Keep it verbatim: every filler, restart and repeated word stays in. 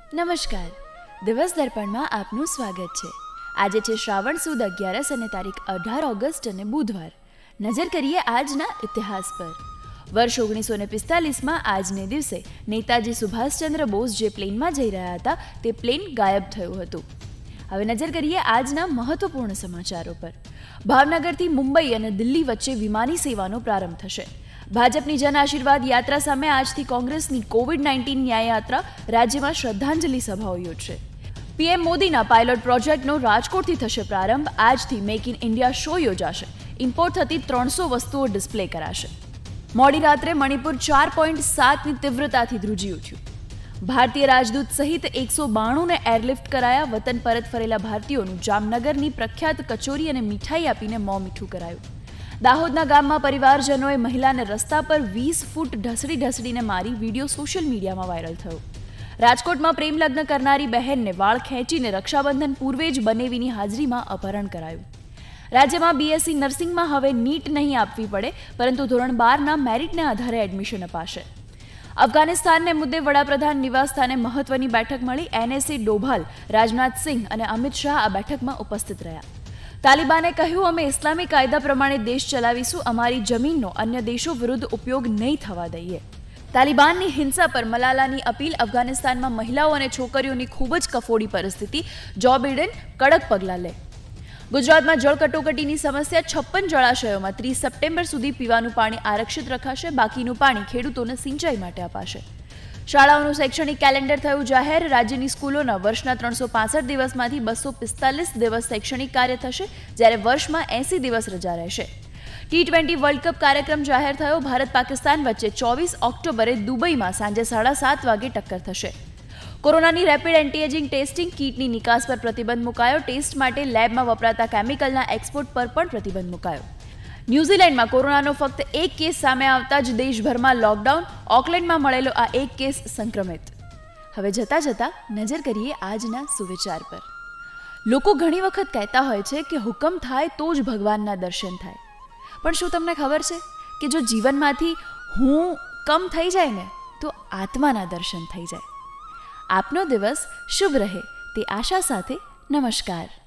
નમસ્કાર, દિવસ દર્પણમાં આપનું સ્વાગત છે। આજે છે શ્રાવણ સુદ અગિયારસ અને તારીખ અઢાર ઓગસ્ટ અને બુધવાર। નજર કરીએ આજના ઇતિહાસ પર। વર્ષ ઓગણીસો ને પિસ્તાલીસમાં આજને દિવસે નેતાજી સુભાષચંદ્ર બોઝ જે પ્લેનમાં જઈ રહ્યા હતા તે પ્લેન ગાયબ થયું હતું। હવે નજર કરીએ આજના મહત્વપૂર્ણ સમાચારો પર। ભાવનગરથી મુંબઈ અને દિલ્હી વચ્ચે વિમાની સેવાનો પ્રારંભ થશે। ભાજપની જન આશીર્વાદ યાત્રા સામે આજથી કોંગ્રેસની કોવિડ નાઇન્ટીન ન્યાય યાત્રા રાજ્યમાં શ્રદ્ધાંજલિ સભાઓ યોજશે। પીએમ મોદીના પાયલોટ પ્રોજેક્ટનો રાજકોટથી થશે પ્રારંભ। આજથી મેક ઇન ઇન્ડિયા શો યોજાશે। ઇમ્પોર્ટ થતી ત્રણસો વસ્તુઓ ડિસ્પ્લે કરાશે। મોડી રાત્રે મણિપુર ચાર પોઈન્ટ સાતની તીવ્રતાથી ધ્રુજી ઉઠ્યું। ભારતીય રાજદૂત સહિત એકસો બાણુંને એરલિફ્ટ કરાયા। વતન પરત ફરેલા ભારતીયોનું જામનગરની પ્રખ્યાત કચોરી અને મીઠાઈ આપીને મોં મીઠું કરાયું। દાહોદના ગામમાં પરિવારજનોએ મહિલાને રસ્તા પર વીસ ફૂટ ઢસડી ઢસડીને મારી વિડીયો સોશિયલ મીડિયામાં વાયરલ થયો। રાજકોટમાં પ્રેમ લગ્ન કરનારી બહેનને વાળ ખેંચીને રક્ષાબંધન પૂર્વે જ બનેવીની હાજરીમાં અપહરણ કરાયું। રાજ્યમાં બીએસસી નર્સિંગમાં હવે નીટ નહીં આપવી પડે, પરંતુ ધોરણ બારના મેરિટને આધારે એડમિશન અપાશે। અફઘાનિસ્તાનને મુદ્દે વડાપ્રધાન નિવાસસ્થાને મહત્વની બેઠક મળી। એનએસએ ડોભાલ, રાજનાથ સિંહ અને અમિત શાહ આ બેઠકમાં ઉપસ્થિત રહ્યા। તાલિબાને કહ્યું, અમે ઇસ્લામી કાયદા પ્રમાણે દેશ ચલાવીશું, અમારી જમીનનો અન્ય દેશો વિરુદ્ધ ઉપયોગ નહીં થવા દઈએ। તાલિબાનની હિંસા પર મલાલાની અપીલ। અફઘાનિસ્તાનમાં મહિલાઓ અને છોકરીઓની ખૂબ જ કફોડી પરિસ્થિતિ, જો બિડેન કડક પગલાં લે। ગુજરાતમાં જળ કટોકટીની સમસ્યા। છપ્પન જળાશયોમાં ત્રીસ સપ્ટેમ્બર સુધી પીવાનું પાણી આરક્ષિત રખાશે। બાકીનું પાણી ખેડૂતોને સિંચાઈ માટે અપાશે। શાળાઓનું શૈક્ષણિક કેલેન્ડર થયું જાહેર। રાજ્યની સ્કૂલોના વર્ષના ત્રણસો પાસઠ દિવસમાંથી બસો પિસ્તાલીસ દિવસ શૈક્ષણિક કાર્ય થશે, જ્યારે વર્ષમાં એસી દિવસ રજા રહેશે। ટી ટ્વેન્ટી વર્લ્ડ કપ કાર્યક્રમ જાહેર થયો। ભારત પાકિસ્તાન વચ્ચે ચોવીસ ઓક્ટોબરે દુબઈમાં સાંજે સાડા સાત વાગે ટક્કર થશે। કોરોનાની રેપિડ એન્ટીએજિંગ ટેસ્ટિંગ કીટની નિકાસ પર પ્રતિબંધ મુકાયો। ટેસ્ટ માટે લેબમાં વપરાતા કેમિકલના એક્સપોર્ટ પર પણ પ્રતિબંધ મુકાયો। ન્યૂઝીલેન્ડમાં કોરોનાનો ફક્ત એક કેસ સામે આવતા જ દેશભરમાં લોકડાઉન। ઓકલેન્ડમાં મળેલો આ એક કેસ સંક્રમિત। હવે જતા જતા નજર કરીએ આજના સુવિચાર પર। લોકો ઘણી વખત કહેતા હોય છે કે હુકમ થાય તો જ ભગવાનના દર્શન થાય, પણ શું તમને ખબર છે કે જો જીવનમાંથી હું કમ થઈ જાય ને તો આત્માના દર્શન થઈ જાય। આપનો દિવસ શુભ રહે તે આશા સાથે નમસ્કાર।